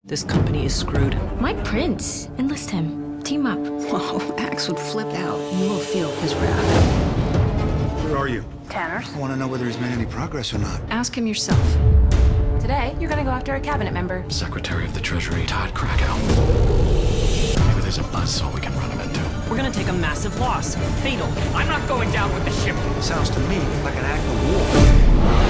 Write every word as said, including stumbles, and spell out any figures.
This company is screwed. My prince. Enlist him. Team up. Whoa, Axe would flip out. You will feel his wrath. Where are you? Tanner's. I want to know whether he's made any progress or not. Ask him yourself. Today, you're gonna go after a cabinet member. Secretary of the Treasury, Todd Krakow. Maybe there's a buzzsaw we can run him into. We're gonna take a massive loss. Fatal. I'm not going down with the ship. Sounds to me like an act of war.